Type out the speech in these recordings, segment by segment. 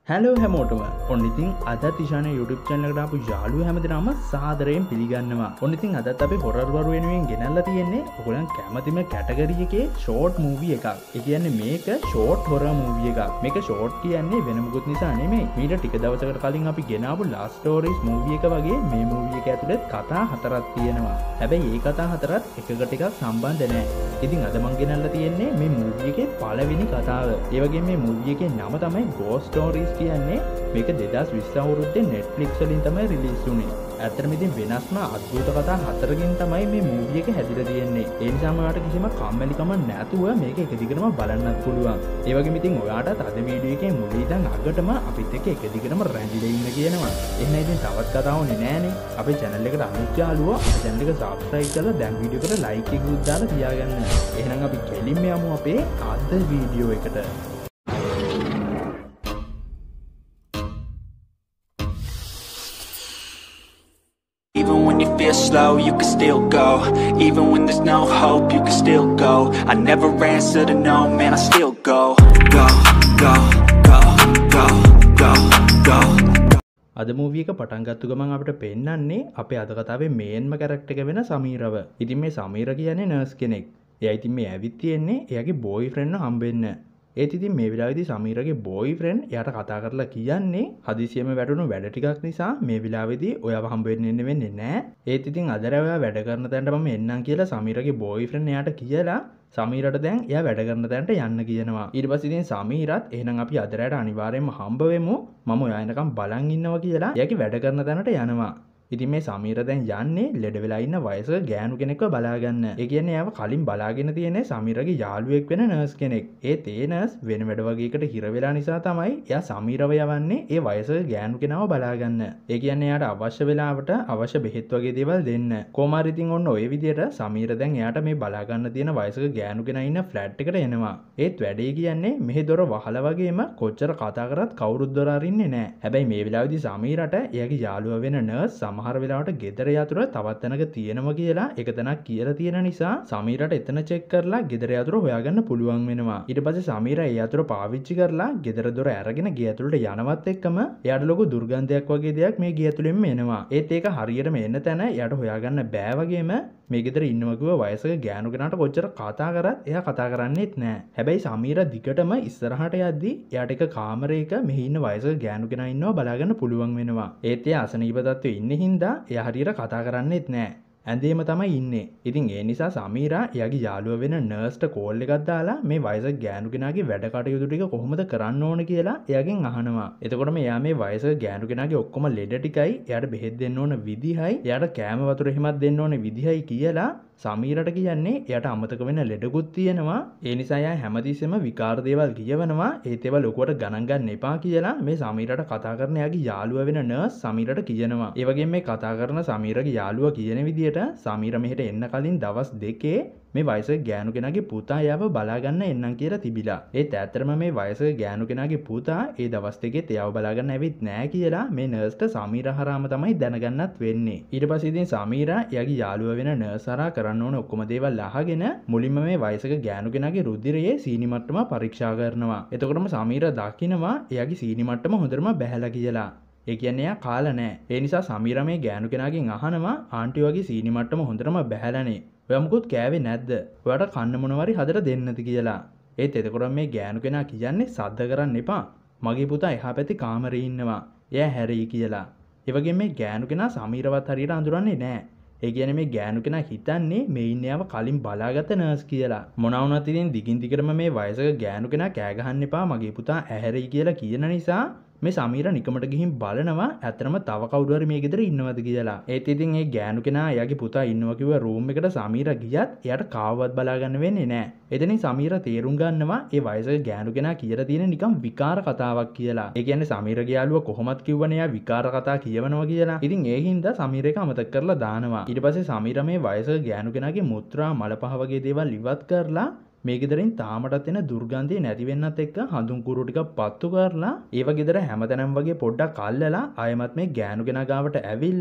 Hello හැමෝටම ඔන්න ඉතින් අදත් ඉෂාන YouTube channel එකට ආපු යාළුවෝ හැමදෙනාම සාදරයෙන් පිළිගන්නවා. ඔන්න ඉතින් අදත් අපි හොරර් වරු වෙනුවෙන් ගෙනල්ලා තියෙන්නේ ඔයගොල්ලන් කැමතිම කැටගරි එකේ ෂෝට් මූවි එකක්. ඒ කියන්නේ මේක ෂෝට් හොරර් මූවි එකක්. මේක ෂෝට් කියන්නේ වෙන මොකුත් නිසා නෙමෙයි. මීට ටික දවසකට කලින් අපි ගෙනාවු Last Stories මූවි එක වගේ මේ මූවි එක ඇතුලේ කතා හතරක් තියෙනවා. හැබැයි මේ කතා හතරත් එකකට එකක් සම්බන්ධ නැහැ. ඉතින් අද මම ගෙනල්ලා තියෙන්නේ මේ මූවි එකේ පළවෙනි කතාව. ඒ වගේම මේ මූවි එකේ නම තමයි Ghost Stories කියන්නේ. මේක 2020 අවුරුද්දේ Netflix වලින් තමයි රිලීස් වුනේ. ඇත්තටම ඉතින් වෙනස්ම අద్భుත කතා හතරකින් තමයි මේ මූවි එක හැදිලා තියෙන්නේ. ඒ නිසාම ඔයාලට කිසිම කම්මැලිකමක් නැතුව මේක එක දිගටම බලන්නත් පුළුවන්. ඒ වගේම ඉතින් ඔයාලට අද වීඩියෝ එකේ මුල ඉඳන් අගටම අපිත් එක්ක එක දිගටම රැඳිලා ඉන්න කියනවා. එහෙනම් ඉතින් තවත් කතා ඕනේ නෑනේ. අපේ channel එකට අලුත් යාළුවෝ අපේ channel එක subscribe කරලා දැන් වීඩියෝ එකට like එකකුත් දාලා තියාගන්න. එහෙනම් අපි කෙලින්ම යමු අපේ අද වීඩියෝ එකට. Even when you feel slow, you can still go. Even when there's no hope, you can still go. I never answer to no, man, I still go. Go, go, go, go, go, go. අද movie එක පටන් ගත්ත ගමන් අපිට පෙන්නන්නේ අපේ අද කතාවේ මේන්ම කැරක්ටර් එක වෙන සමීරව. ඉතින් මේ සමීර කියන්නේ නර්ස් කෙනෙක්. එයා ඉතින් මේ ඇවිත් තියෙන්නේ එයාගේ බෝයිෆ්‍රෙන්ඩ්ව හම්බෙන්න. ඒත් ඉතින් මේ වෙලාවේදී සමීරගේ බෝයිෆ්‍රෙන්ඩ් එයාට කතා කරලා කියන්නේ හදිසියෙම වැටුණු වැඩ ටිකක් නිසා මේ වෙලාවේදී ඔයාව හම්බ වෙන්න වෙන්නේ නැහැ. ඒත් ඉතින් අදර ඔයා වැඩ කරන තැනට මම එන්නම් කියලා සමීරගේ බෝයිෆ්‍රෙන්ඩ් එයාට කියලා සමීරට දැන් එයා වැඩ කරන තැනට යන්න කියනවා. ඊට පස්සේ ඉතින් සමීරත් එහෙනම් අපි අදරට අනිවාර්යයෙන්ම හම්බ වෙමු. මම ඔයා එනකම් බලන් ඉන්නවා කියලා එයාගේ වැඩ කරන තැනට යනවා. ඉතින් මේ සමීර දැන් යන්නේ ලෙඩ වෙලා ඉන්න වයසක ගෑනු කෙනෙක්ව බලාගන්න. ඒ කියන්නේ එයාව කලින් බලාගෙන තියෙන්නේ සමීරගේ යාළුවෙක් වෙන නර්ස් කෙනෙක්. ඒත් ඒ නර්ස් වෙන වැඩ වගේකට හිර වෙලා නිසා තමයි එයා සමීරව යවන්නේ ඒ වයසක ගෑනු කෙනාව බලාගන්න. ඒ කියන්නේ එයාට අවශ්‍ය වෙලාවට අවශ්‍ය බෙහෙත් වගේ දේවල් දෙන්න. කොහොමාරි ඉතින් ඔන්න ඔය විදිහට සමීර දැන් එයාට මේ බලාගන්න තියෙන වයසක ගෑනු කෙනා ඉන්න ෆ්ලැට් එකට එනවා. ඒත් වැඩේ කියන්නේ මෙහි දොර වහලා වගේම කොච්චර කතා කරත් කවුරුත් දොර අරින්නේ නැහැ. හැබැයි මේ වෙලාවේදී සමීරට එයාගේ යාළුවා වෙන නර්ස් සමහර වෙලාවට ගෙදර යතුරු තවත් තැනක තියෙනවා කියලා එක තැනක් කියලා තියෙන නිසා සමීරට එතන චෙක් කරලා ගෙදර යතුරු හොයාගන්න පුළුවන් වෙනවා. ඊට පස්සේ සමීර ඒ යතුරු පාවිච්චි කරලා ගෙදර දොර අරගෙන ගේ ඇතුළට යනවත් එක්කම එයාට ලොකු දුර්ගන්ධයක් වගේ දෙයක් මේ ගේ ඇතුළෙන්ම එනවා. ඒත් ඒක හරියටම එන්න තැන එයාට හොයාගන්න බෑ වගේම මේ ගෙදර ඉන්නවා කිව්ව වයසක ගෑනු කෙනාට කොච්චර කතා කරත් එයා කතා කරන්නේත් නැහැ. හැබැයි සමීර දිගටම ඉස්සරහට යද්දි එයාට එක කාමරයක මෙහි ඉන්න වයසක ගෑනු කෙනා ඉන්නව බලාගන්න පුළුවන් වෙනවා. ඒත් එයා අසනීප තත්ත්වයේ ඉන්නේ හින්දා එයා හරියට කතා කරන්නේත් නැහැ. ඇඳේම තමයි ඉන්නේ. ඉතින් ඒ නිසා සමීරා එයාගේ යාළුවා වෙන නර්ස්ට කෝල් එකක් දාලා මේ වයසක ගෑනු කෙනාගේ වැඩ කටයුතු ටික කොහොමද කරන්න ඕන කියලා එයාගෙන් අහනවා. එතකොටම එයා මේ වයසක ගෑනු කෙනාගේ ඔක්කොම ලෙඩ ටිකයි එයාට බෙහෙත් දෙන්න ඕන විදිහයි එයාට කෑම වතුර හිමත් දෙන්න ඕන විදිහයි කියලා සමීරට කියන්නේ එයාට අමතක වෙන ලෙඩකුත් තියෙනවා. ඒ නිසා එයා හැමතිස්සෙම විකාර දේවල් කියවනවා. ඒත් ඒවා ලොකුවට ගණන් ගන්න එපා කියලා මේ සමීරට කතා කරන එයාගේ යාළුවා වෙන නර්ස් සමීරට කියනවා. ඒ වගේම මේ කතා කරන සමීරගේ යාළුවා කියන විදිහට සමීර මෙහෙට එන්න කලින් දවස් දෙකේ මේ වයසක ගෑනු කෙනාගේ පුතා එයාව බලාගන්න එන්නම් කියලා තිබිලා. ඒත් ඇත්තටම මේ වයසක ගෑනු කෙනාගේ පුතා ඒ දවස් දෙකෙත් එයාව බලාගන්න ඇවිත් නැහැ කියලා මේ නර්ස්ට සමීර හරහාම තමයි දැනගන්නත් වෙන්නේ. ඊට පස්සේ ඉතින් සමීරා එයාගේ යාළුවා වෙන නර්ස් හරහා කරන්න ඕන ඔක්කොම දේවල් අහගෙන මුලින්ම මේ වයසක ගෑනු කෙනාගේ රුධිරයේ සීනි මට්ටම පරීක්ෂා කරනවා. එතකොටම සමීර දකිනවා එයාගේ සීනි මට්ටම හොඳටම බැහැලා කියලා. ඒ කියන්නේ එයා කාලා නැහැ. ඒ නිසා සමීර මේ ගෑනු කෙනාගෙන් අහනවා ආන්ටි වගේ සීනි මට්ටම හොඳටම බැහැලානේ. ඔයා මුකුත් කෑවේ නැද්ද? ඔයාට කන්න මොනවාරි හදලා දෙන්නද කියලා. ඒත් එතකොට මේ ගෑනු කෙනා කියන්නේ සද්ද කරන්න එපා. මගේ පුතා එහා පැත්තේ කාමරේ ඉන්නවා. එයා හැරෙයි කියලා. ඒ වගේම මේ ගෑනු කෙනා සමීරවත් හරියට අඳුරන්නේ නැහැ. ඒ කියන්නේ මේ ගෑනු කෙනා හිතන්නේ මේ ඉන්නේව කලින් බලාගත්ත නර්ස් කියලා. මොනවා වුණත් ඉතින් දිගින් දිගටම මේ වයසක ගෑනු කෙනා කෑ ගහන්න එපා මගේ පුතා ඇහැරෙයි කියලා කියන නිසා මේ සමීර නිකමට ගිහින් බලනවා ඇත්තටම තව කවුරු හරි මේ ගෙදර ඉන්නවද කියලා. ඒත් ඉතින් මේ ගෑනු කෙනා එයාගේ පුතා ඉන්නවා කිව්ව රූම් එකට සමීර ගියත් එයාට කාවවත් බලා ගන්න වෙන්නේ නැහැ. එතනින් සමීර තේරුම් ගන්නවා ඒ වයසක ගෑනු කෙනා කියලා තියෙන නිකන් විකාර කතාවක් කියලා. ඒ කියන්නේ සමීරගේ යාළුවා කොහොමත් කිව්වනේ එයා විකාර කතා කියවනවා කියලා. ඉතින් ඒ හින්දා සමීර එක අමතක කරලා දානවා. ඊට පස්සේ සමීර මේ වයසක ගෑනු කෙනාගේ මුත්‍රා මල පහ වගේ දේවල් ඉවත් කරලා මේ ගෙදරින් තාමටත් එන දුර්ගන්ධය නැති වෙන්නත් එක්ක හඳුන් කුරු ටික පත්තු කරලා ඒව ගෙදර හැමතැනම වගේ පොඩ්ඩක් අල්ලලා ආයමත් මේ ගෑනු කෙනා ගාවට ඇවිල්ලා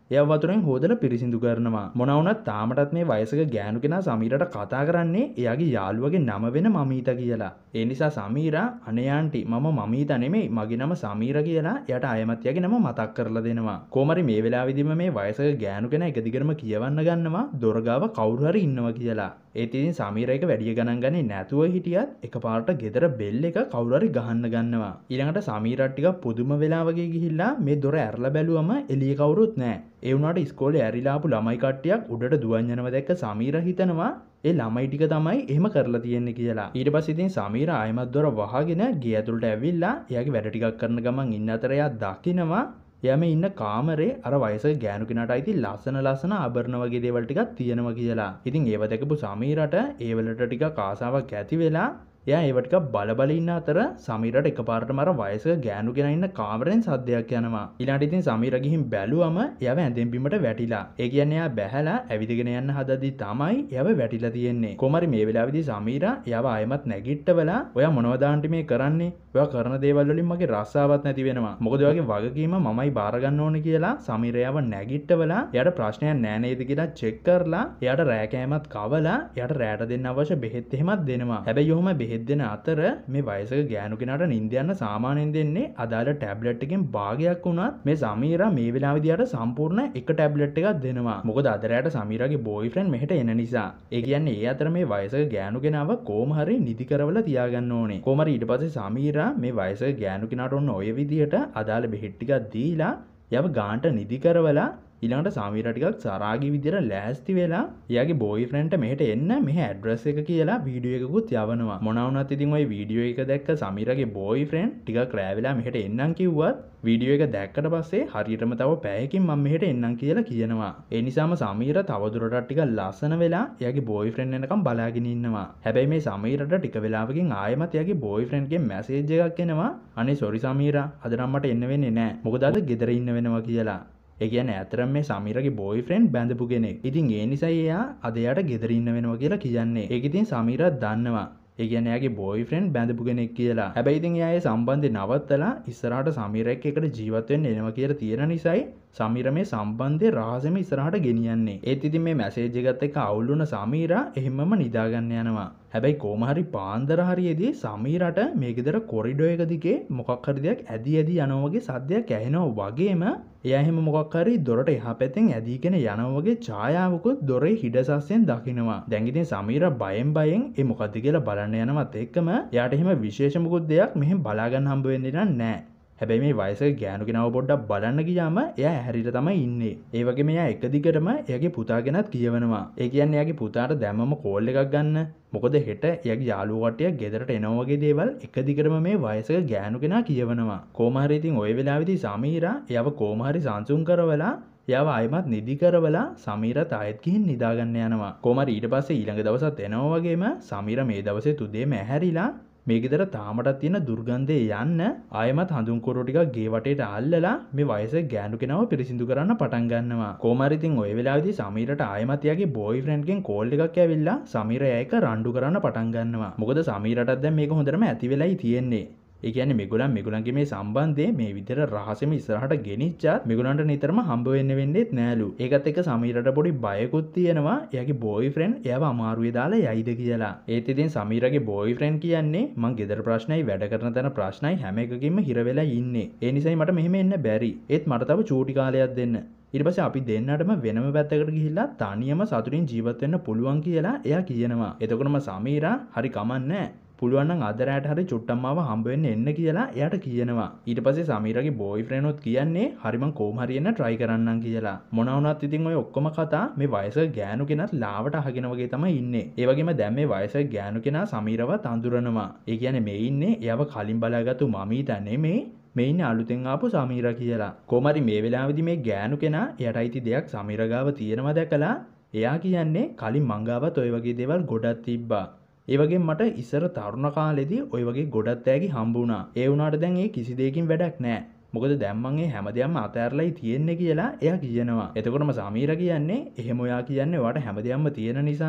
එයා වතුරෙන් හොදලා පිරිසිදු කරනවා. මොනවා වුණත් තාමටත් මේ වයසක ගෑනු කෙනා සමීරට කතා කරන්නේ එයාගේ යාළුවගේ නම වෙන මමීතා කියලා. ඒ නිසා සමීරා අනේ ආන්ටි මම මමීතා නෙමෙයි මගේ නම සමීර කියලා එයාට ආයමත් එයාගේ නම මතක් කරලා දෙනවා. කොහමරි මේ වෙලාවෙදිම මේ වයසක ගෑනු කෙනා එක දිගටම කියවන්න ගන්නවා දොර ගාව කවුරු හරි ඉන්නවා කියලා. ඒත් ඉතින් සමීර එක වැඩි ගණන් ගන්නේ නැතුව හිටියත් එකපාරට ගෙදර බෙල් එක කවුරු හරි ගහන්න ගන්නවා. ඊළඟට සමීරත් ටිකක් පුදුම වෙලා වගේ ගිහිල්ලා මේ දොර ඇරලා බැලුවම එළියේ කවුරුත් නැහැ. ඒ වුණාට ඉස්කෝලේ ඇරිලා ආපු ළමයි කට්ටියක් උඩට දුවන් යනවා දැක්ක සමීර හිතනවා ඒ ළමයි ටික තමයි එහෙම කරලා තියෙන්නේ කියලා. ඊට පස්සේ ඉතින් සමීර ආයමත් දොර වහගෙන ගේ ඇතුළට ඇවිල්ලා එයාගේ වැඩ ටිකක් කරන ගමන් ඉන්න අතර එයා දකිනවා එයා මේ ඉන්න කාමරේ අර වයසක ගෑනු කෙනාට අයිති ලස්සන ආභරණ වගේ දේවල් ටිකක් තියෙනවා කියලා. ඉතින් ඒව දැකපු සමීරට ඒ වලට ටිකක් ආසාවක් ඇති වෙලා එයා ඒව ටිකක් බල ඉන්න අතර සමීරට එකපාරටම අර වයසක ගෑනු කෙනා ඉන්න කාමරෙන් සද්දයක් යනවා. ඊළඟට ඉතින් සමීර ගිහින් බැලුවම එයාව ඇඳෙන් බිමට වැටිලා. ඒ කියන්නේ එයා බැහැලා ඇවිදගෙන යන්න හදද්දි තමයි එයාව වැටිලා තියෙන්නේ. කොහමරි මේ වෙලාවේදී සමීර එයාව ආයෙමත් නැගිට්ටවලා ඔයා මොනවද ආන්ටි මේ කරන්නේ? ඔයා කරන දේවල් වලින් මගේ රස්සාවක් නැති වෙනවා. මොකද ඔයාගේ වගකීම මමයි බාර ගන්න ඕනේ කියලා සමීර එයාව නැගිට්ටවලා එයාට ප්‍රශ්නයක් නෑ නේද කියලා චෙක් කරලා එයාට රෑ කෑමත් කවලා එයාට රෑට දෙන්න අවශ්‍ය බෙහෙත් එහෙමත් දෙනවා. හැබැයි ඔහොම බෙහෙත් දෙන අතර මේ වයසක ගෑනු කෙනාට නිින්ද යන්න සාමාන්‍යයෙන් දෙන්නේ අදාළ ටැබ්ලට් එකෙන් භාගයක් වුණත් මේ සමීරා මේ වෙලාවේදී යාට සම්පූර්ණ එක ටැබ්ලට් එකක් දෙනවා. මොකද අද රෑට සමීරාගේ බෝයිෆ්‍රෙන්ඩ් මෙහෙට එන නිසා. ඒ කියන්නේ ඒ අතර මේ වයසක ගෑනු කෙනාව කොහොම හරි නිදි කරවලා තියාගන්න ඕනේ. කොහොම හරි ඊට පස්සේ සමීරා මේ වයසක ගෑනු කෙනාට ඔන්න ඔය විදිහට අදාළ බෙහෙත් ටිකක් දීලා යව ගාන්ට නිදි කරවලා ඊළඟට සමීර ටිකක් සරාගී විදියට ලෑස්ති වෙලා එයාගේ බෝයිෆ්‍රෙන්ඩ්ට මෙහෙට එන්න මෙහෙ ඇඩ්‍රස් එක කියලා වීඩියෝ එකකුත් යවනවා. මොනවා වුණත් ඉතින් ওই වීඩියෝ එක දැක්ක සමීරගේ බෝයිෆ්‍රෙන්ඩ් ටිකක් රෑ වෙලා මෙහෙට එන්නම් කිව්වත් වීඩියෝ එක දැක්කට පස්සේ හරියටම තව පැයකින් මම මෙහෙට එන්නම් කියලා කියනවා. ඒ නිසාම සමීර තවදුරටත් ටිකක් ලස්සන වෙලා එයාගේ බෝයිෆ්‍රෙන්ඩ් එනකම් බලාගෙන ඉන්නවා. හැබැයි මේ සමීරට ටික වෙලාවකින් ආයෙමත් එයාගේ බෝයිෆ්‍රෙන්ඩ්ගෙන් මැසේජ් එකක් එනවා. අනේ සෝරි සමීරා අද නම් මට එන්න වෙන්නේ නැහැ. මොකද අද ගෙදර ඉන්න වෙනවා කියලා. ඒ කියන්නේ ඇතරම් මේ සමීරගේ බෝයිෆ්‍රෙන්ඩ් බැඳපු කෙනෙක්. ඉතින් ඒ නිසා එයා අද එයාට ගෙදර ඉන්න වෙනවා කියලා කියන්නේ. ඒක ඉතින් සමීරත් දන්නවා. ඒ කියන්නේ එයාගේ බෝයිෆ්‍රෙන්ඩ් බැඳපු කෙනෙක් කියලා. හැබැයි ඉතින් එයා ඒ සම්බන්ධය නවත්තලා ඉස්සරහට සමීර එක්ක එකට ජීවත් වෙන්න එනවා කියලා තියෙන නිසායි සමීර මේ සම්බන්ධය රහසෙම ඉස්සරහට ගෙනියන්නේ. ඒත් ඉතින් මේ මැසේජ් එකත් එක්ක අවුල් වුණ සමීරා එහෙමම නිදා ගන්න යනවා. හැබැයි කොහොම හරි පාන්දර හරියේදී සමීරට මේ ගෙදර කොරිඩෝ එක දිගේ මොකක් හරි දෙයක් ඇදි යනවා වගේ සද්දයක් ඇහෙනවා වගේම එයා එහෙම මොකක් හරි දොරට එහා පැත්තෙන් ඇදීගෙන යනවා වගේ ඡායාවකුත් දොරේ හිඩසස්සෙන් දකිනවා. දැන් ඉතින් සමීර බයෙන් ඒ මොකද්ද කියලා බලන්න යනවත් එක්කම එයාට එහෙම විශේෂ මොකුත් දෙයක් මෙහෙම බලා ගන්න හම්බ වෙන්නේ නැහැ. හැබැයි මේ වයසක ගෑනු කෙනාව පොඩ්ඩක් බලන්න ගියාම එයා ඇහැරිලා තමයි ඉන්නේ. ඒ වගේම එයා එක දිගටම එයාගේ පුතා ගැනත් කියවනවා. ඒ කියන්නේ එයාගේ පුතාට දැම්මම කෝල් එකක් ගන්න. මොකද හෙට එයාගේ යාළුවෝ කට්ටියක් ගෙදරට එනවා වගේ දේවල් එක දිගටම මේ වයසක ගෑනු කෙනා කියවනවා. කොහොම හරි ඉතින් ওই වෙලාවේදී සමීරා එයාව කොහොම හරි සංසුන් කරවලා එයාව ආයෙමත් නිදි කරවලා සමීරත් ආයෙත් ගිහින් නිදාගන්න යනවා. කොහොම හරි ඊට පස්සේ ඊළඟ දවසත් එනවා වගේම සමීර මේ දවසේ උදේම ඇහැරිලා මේ ගෙදර තාමටත් තියෙන දුර්ගන්ධය යන්න ආයෙමත් හඳුන් කුරු ටිකක් ගේ වටේට අල්ලලා මේ වයසක ගෑනු කෙනාව පිරිසිදු කරන්න පටන් ගන්නවා. කොහොම හරි ඉතින් ওই වෙලාවේදී සමීරට ආයෙමත් එයාගේ බෝයිෆ්‍රෙන්ඩ්ගෙන් කෝල් එකක් ඇවිල්ලා සමීර එයා එක රණ්ඩු කරන්න පටන් ගන්නවා. මොකද සමීරටත් දැන් මේක හොඳටම ඇති වෙලයි තියෙන්නේ. ඒ කියන්නේ මේගොල්ලන්ගේ මේ සම්බන්ධය මේ විදිහට රහසෙම ඉස්සරහට ගෙනිච්චත් මේගොල්ලන්ට නිතරම හම්බ වෙන්නෙත් නෑලු. ඒකත් එක්ක සමීරට පොඩි බයකුත් තියෙනවා එයාගේ බෝයිෆ්‍රෙන්ඩ් එයාව අමාරුවේ දාලා යයිද කියලා. ඒත් ඉතින් සමීරගේ බෝයිෆ්‍රෙන්ඩ් කියන්නේ මං ගෙදර ප්‍රශ්නයි වැඩ කරන තැන ප්‍රශ්නයි හැම එකකින්ම හිර වෙලා ඉන්නේ. ඒ නිසායි මට මෙහෙම එන්න බැරි. ඒත් මට තව චූටි කාලයක් දෙන්න. ඊට පස්සේ අපි දෙන්නටම වෙනම පැත්තකට ගිහිල්ලා තනියම සතුටින් ජීවත් වෙන්න පුළුවන් කියලා එයා කියනවා. එතකොටම සමීරා හරි කමන්නේ පුළුවන් නම් අද රැට හරි චුට්ටක් මාව හම්බ වෙන්න එන්න කියලා එයාට කියනවා. ඊට පස්සේ සමීරගේ බෝයිෆ්‍රෙන්ඩ් උත් කියන්නේ හරි මං කොහොම හරි එන්න try කරන්නම් කියලා. මොනවා වුණත් ඉතින් ඔය ඔක්කොම කතා මේ වයසක ගෑනු කෙනත් ලාවට අහගෙන වගේ තමයි ඉන්නේ. ඒ වගේම දැන් මේ වයසක ගෑනු කෙනා සමීරවත් අඳුරනවා. ඒ කියන්නේ මේ ඉන්නේ එයාව කලින් බලාගත්තු මමීතා නෙමෙයි මේ ඉන්නේ අලුතෙන් ආපු සමීරා කියලා. කොහොම හරි මේ වෙලාවේදී මේ ගෑනු කෙනා එයාට අයිති දෙයක් සමීර ගාව තියෙනවා දැකලා එයා කියන්නේ කලින් මං ගාවත් ඔය වගේ දේවල් ගොඩක් තිබ්බා. ඒ වගේම මට ඉස්සර තරුණ කාලෙදී ওই වගේ ගොඩක් තෑගි හම්බ වුණා. ඒ වුණාට දැන් ඒ කිසි දෙයකින් වැඩක් නැහැ. මොකද දැන් මං ඒ හැමදේම අතහැරලායි තියෙන්නේ කියලා එයා කියනවා. එතකොටම සමීර කියන්නේ එහෙම ඔයා කියන්නේ ඔයාට හැමදේම තියෙන නිසානේ.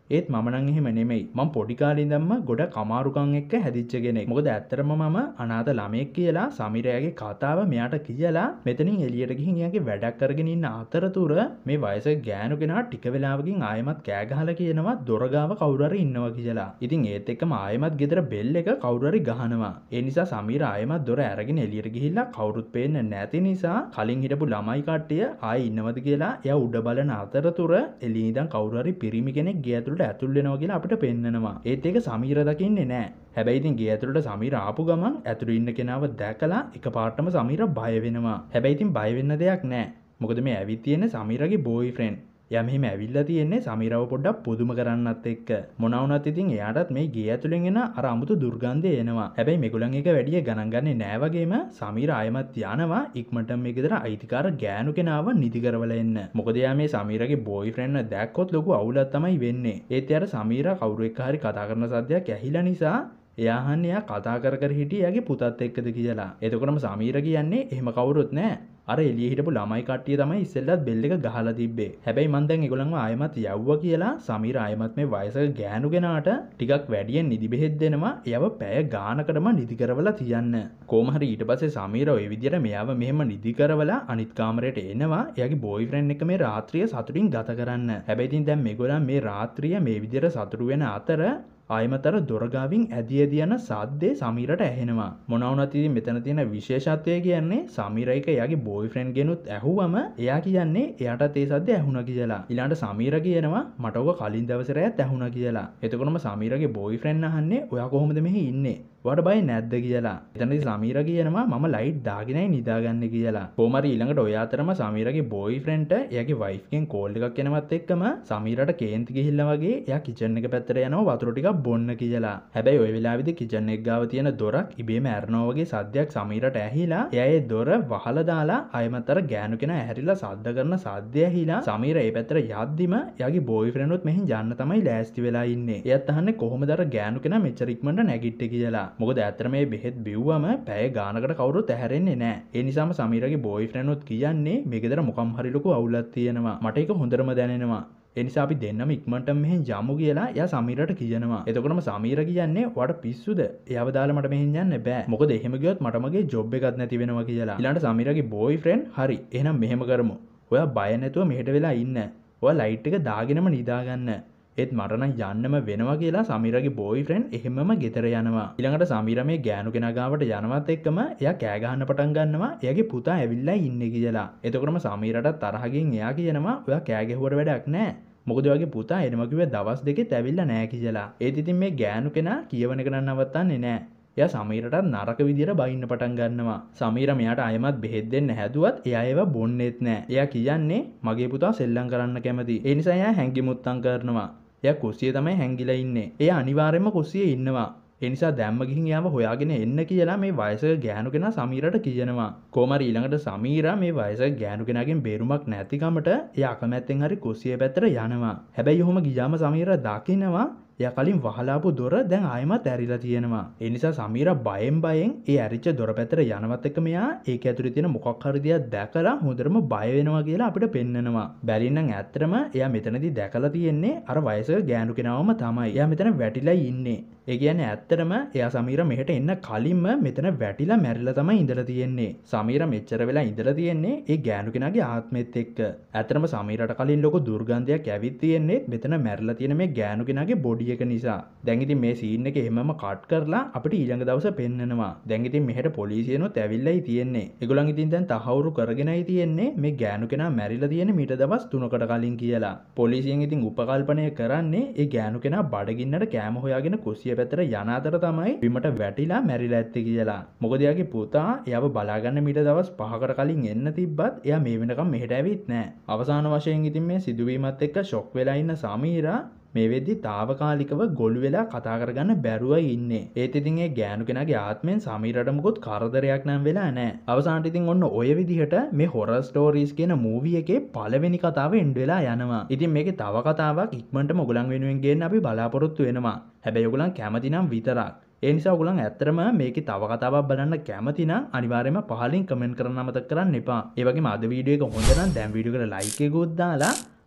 ඒත් මම නම් එහෙම නෙමෙයි. මම පොඩි කාලේ ඉඳන්ම ගොඩක් අමාරුකම් එක්ක හැදිච්ච කෙනෙක්. මොකද ඇත්තටම මම අනාථ ළමයෙක් කියලා සමීරයාගේ කතාව මෙයාට කියලා මෙතනින් එළියට ගිහින් එයාගේ වැඩක් කරගෙන ඉන්න අතරතුර මේ වයසක ගෑනු කෙනා ටික වෙලාවකින් ආයෙමත් කෑ ගහලා කියනවා දොර ගාව කවුරු හරි ඉන්නවා කියලා. ඉතින් ඒත් එක්කම ආයෙමත් ගෙදර බෙල් එක කවුරු හරි ගහනවා. ඒ නිසා සමීර ආයෙමත් දොර අරගෙන එළියට ගිහිල්ලා කවුරුත් පේන්නේ නැති නිසා කලින් හිටපු ළමයි කට්ටිය ආයෙ ඉන්නවද කියලා එයා උඩ බලන අතරතුර එළියේ ඉඳන් කවුරු හරි පිරිමි කෙනෙක් ගේ ඇතුළට ඇතුල් වෙනවා කියලා අපිට පෙන්නනවා. ඒත් ඒක සමීර දකින්නේ නැහැ. හැබැයි ඉතින් ගේ ඇතුළට සමීර ආපු ගමන් ඇතුළේ ඉන්න කෙනාව දැකලා එකපාරටම සමීර බය වෙනවා. හැබැයි ඉතින් බය වෙන්න දෙයක් නැහැ. මොකද මේ ඇවිත් තියෙන්නේ සමීරගේ බෝයිෆ්‍රෙන්ඩ්. එයා මෙහෙම ඇවිල්ලා තියෙන්නේ සමීරව පොඩ්ඩක් පුදුම කරන්නත් එක්ක. මොනවා වුණත් ඉතින් එයාටත් මේ ගේ ඇතුලෙන් එන අර අමුතු දුර්ගන්ධය එනවා. හැබැයි මේගොල්ලන් එක වැඩිය ගණන් ගන්නේ නෑ වගේම සමීර ආයෙමත් යනවා ඉක්මනට මේ ගෙදර අයිතිකාර ගෑනු කෙනාව නිදි කරවලා එන්න. මොකද එයා මේ සමීරගේ බෝයිෆ්‍රෙන්ඩ් දැක්කොත් ලොකු අවුලක් තමයි වෙන්නේ. ඒත් එයාට සමීර කවුරු එක්ක හරි කතා කරන සද්දයක් ඇහිලා නිසා එයා අහන්නේ එයා කතා කර හිටියේ එයාගේ පුතත් එක්කද කියලා. එතකොටම සමීර කියන්නේ එහෙම කවුරුත් නෑ. අර එළියේ හිටපු ළමයි කට්ටිය තමයි ඉස්සෙල්ලත් බෙල් එක ගහලා තිබ්බේ. හැබැයි මං දැන් ඒගොල්ලන්ව ආයෙමත් යවුවා කියලා සමීර ආයෙමත් මේ වයසක ගෑනු කෙනාට ටිකක් වැඩියෙන් නිදි බෙහෙත් දෙනවා. එයාව පැය ගානකටම නිදි කරවලා තියන්න. කොහොම හරි ඊට පස්සේ සමීර ওই විදියට මෙයාව මෙහෙම නිදි කරවලා අනිත් කාමරයට එනවා. එයාගේ බෝයිෆ්‍රෙන්ඩ් එක්ක මේ රාත්‍රිය සතුටින් ගත කරන්න. හැබැයි ඉතින් දැන් මේගොල්ලන් මේ රාත්‍රිය මේ විදියට සතුටු වෙන අතර ආයමතර දොරගාවින් ඇදී යන සද්දේ සමීරට ඇහෙනවා. මොනවා වුණත් ඉතින් මෙතන තියෙන විශේෂත්වය කියන්නේ සමීර එක එයාගේ බෝයිෆ්‍රෙන්ඩ් ගෙනුත් ඇහුවම එයා කියන්නේ එයාටත් ඒ සද්ද ඇහුණා කියලා. ඊළඟට සමීර කියනවා මට ඔක කලින් දවසේ රැයත් ඇහුණා කියලා. එතකොටම සමීරගේ බෝයිෆ්‍රෙන්ඩ් අහන්නේ ඔයා කොහොමද මෙහි ඉන්නේ? ඔයාට බය නැද්ද කියලා. එතනදී සමීර කියනවා මම ලයිට් දාගෙනයි නිදාගන්නේ කියලා. කොහොම හරි ඊළඟට ඔය අතරම සමීරගේ බෝයිෆ්‍රෙන්ඩ්ට එයාගේ වයිෆ්ගෙන් කෝල් එකක් එනවත් එක්කම සමීරට කේන්ති ගිහිල්ලා වගේ එයා කිචන් එක පැත්තට යනවා වතුර ටිකක් බොන්න කියලා. හැබැයි ওই වෙලාවේදී කිචන් එක ගාව තියෙන දොරක් ඉබේම ඇරනවා වගේ සද්දයක් සමීරට ඇහිලා එයා ඒ දොර වහලා දාලා ආයෙමත් අර ගෑනු කෙනා ඇහැරිලා සද්ද කරන සද්දය ඇහිලා සමීර ඒ පැත්තට යද්දිම එයාගේ බෝයිෆ්‍රෙන්ඩ් උත් මෙහෙන් යන්න තමයි ලෑස්ති වෙලා ඉන්නේ. එයාත් අහන්නේ කොහොමද අර ගෑනු කෙනා මෙච්චර ඉක්මනට නැගිට්ටේ කියලා. මොකද ඇත්තට මේ බෙහෙත් බිව්වම පැය ගානකට කවුරුත් ඇහැරෙන්නේ නැහැ. ඒ නිසාම සමීරගේ බෝයිෆ්‍රෙන්ඩ් උත් කියන්නේ මේ ගෙදර මොකම් හරි ලොකු අවුලක් තියෙනවා. මට ඒක හොඳටම දැනෙනවා. ඒ නිසා අපි දෙන්නම ඉක්මනට මෙහෙන් යමු කියලා එයා සමීරට කියනවා. එතකොටම සමීර කියන්නේ "ඔයාට පිස්සුද? එයාව දාලා මට මෙහෙන් යන්න බෑ. මොකද එහෙම ගියොත් මට මගේ ජොබ් එකක් නැති වෙනවා" කියලා. ඊළඟට සමීරගේ බෝයිෆ්‍රෙන්ඩ් "හරි. එහෙනම් මෙහෙම කරමු. ඔයා බය නැතුව මෙහෙට වෙලා ඉන්න. ඔයා ලයිට් එක දාගෙනම නිදාගන්න. ඒත් මට නම් යන්නම වෙනවා" කියලා සමීරගේ බෝයිෆ්‍රෙන්ඩ් එහෙමම ගෙදර යනවා. ඊළඟට සමීර මේ ගෑනු කෙනා ගාවට යනවත් එක්කම එයා කෑ ගහන්න පටන් ගන්නවා එයාගේ පුතා ඇවිල්ලා ඉන්නේ කියලා. එතකොටම සමීරට තරහකින් එයා කියනවා "ඔයා කෑ ගැහුවට වැඩක් නැහැ. මොකද ඔයාගේ පුතා එනම කිව්වේ දවස් දෙකෙත් ඇවිල්ලා නැහැ කියලා." ඒත් ඉතින් මේ ගෑනු කෙනා කියවන එක නම් නවත්තන්නේ නැහැ. එයා සමීරටත් නරක විදියට බයින්න පටන් ගන්නවා. සමීර මෙයාට අයමත් බෙහෙත් දෙන්න හැදුවත් එයා ඒව බොන්නේත් නැහැ. එයා කියන්නේ "මගේ පුතා සෙල්ලම් කරන්න කැමති. ඒ නිසා එයා හැංගි මුත්තම් කරනවා. එයා කුස්සියේ තමයි හැංගිලා ඉන්නේ. එයා අනිවාර්යයෙන්ම කුස්සියේ ඉන්නවා. ඒ නිසා දැම්ම ගිහින් එයාව හොයාගෙන එන්න කියලා මේ වයසක ගෑනු කෙනා සමීරට කියනවා. කොහොම හරි ඊළඟට සමීරා මේ වයසක ගෑනු කෙනාගෙන් බේරුමක් නැතිකමට එයා අකමැත්තෙන් හරි කුස්සියේ පැත්තට යනවා. හැබැයි ඔහොම ගියාම සමීරා දකිනවා එයා කලින් වහලාපු දොර දැන් ආයෙමත් ඇරිලා තියෙනවා. ඒ නිසා සමීරා බයෙන් ඒ ඇරිච්ච දොර පැත්තට යනවත් එක්ක මෙයා ඒක ඇතුලේ තියෙන මොකක් හරි දෙයක් දැකලා හොඳටම බය වෙනවා කියලා අපිට පෙන්නනවා. බැලින්නම් ඇත්තටම එයා මෙතනදී දැකලා තියෙන්නේ අර වයසක ගෑනු කෙනාවම තමයි. එයා මෙතන වැටිලා ඉන්නේ. ඒ කියන්නේ ඇත්තටම එයා සමීරා මෙහෙට එන්න කලින්ම මෙතන වැටිලා මැරිලා තමයි ඉඳලා තියෙන්නේ. සමීරා මෙච්චර වෙලා ඉඳලා තියෙන්නේ ඒ ගෑනු කෙනාගේ ආත්මෙත් එක්ක. ඇත්තටම සමීරාට කලින් ලොකු දුර්ගන්ධයක් ඇවිත් තියෙන්නේ මෙතන මැරිලා තියෙන මේ ගෑනු කෙනාගේ බොඩි එක නිසා. දැන් ඉතින් මේ සීන් එක එහෙමම කට් කරලා අපිට ඊළඟ දවසේ පෙන්නනවා. දැන් ඉතින් මෙහෙට පොලිසියනොත් ඇවිල්ලායි තියෙන්නේ. ඒගොල්ලන් ඉතින් දැන් තහවුරු කරගෙනයි තියෙන්නේ මේ ගෑනු කෙනා මැරිලා තියෙන්නේ මීට දවස් 3කට කලින් කියලා. පොලිසියෙන් ඉතින් උපකල්පනය කරන්නේ ඒ ගෑනු කෙනා බඩගින්නට කෑම හොයාගෙන කුස්සිය පැත්තට යන අතර තමයි බිමට වැටිලා මැරිලා ඇත්තේ කියලා. මොකද එයාගේ පුතා එයාව බලාගන්න මීට දවස් 5කට කලින් එන්න තිබ්බත් එයා මේ වෙනකම් මෙහෙට ඇවිත් නැහැ. අවසාන වශයෙන් ඉතින් මේ සිදුවීමත් එක්ක ෂොක් වෙලා ඉන්න සමීරා මේ වෙද්දි తాවකාලිකව ගොළු වෙලා කතා කරගන්න බැරුවයි ඉන්නේ. ඒත් ඉතින් ඒ ගෑනු කෙනාගේ ආත්මෙන් සමීරට මොකොත් කරදරයක් නම් වෙලා නැහැ. අවසානට ඉතින් ඔන්න ඔය විදිහට මේ හොරර් ස්ටෝරීස් කියන මූවි එකේ පළවෙනි කතාව එන්ඩ් වෙලා යනවා. ඉතින් මේකේ තව කතාවක් ඉක්මනටම ඔයගලන් වෙනුවෙන් ගේන්න අපි බලාපොරොත්තු වෙනවා. හැබැයි ඔයගලන් කැමති නම් විතරක්. ඒ නිසා ඔයගලන් ඇත්තටම මේකේ තව කතාවක් බලන්න කැමති නම් අනිවාර්යයෙන්ම පහලින් කමෙන්ට් කරන්න අමතක කරන්න එපා. ඒ වගේම අද වීඩියෝ එක හොඳ නම් දැන් වීඩියෝ එකට ලයික් එකකුත් දාලා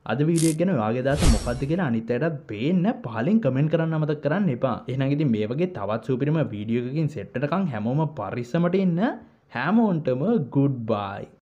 අද වීඩියෝ එක ගැන ඔයාගේ අදහස මොකක්ද කියලා අනිත් අයටත් පේන්න පහලින් කමෙන්ට් කරන්න අමතක කරන්න එපා. එහෙනම් ඉතින් මේ වගේ තවත් සුපිරිම වීඩියෝ එකකින් සෙට් වෙනකන් හැමෝම පරිස්සමට ඉන්න. හැමෝන්ටම good bye.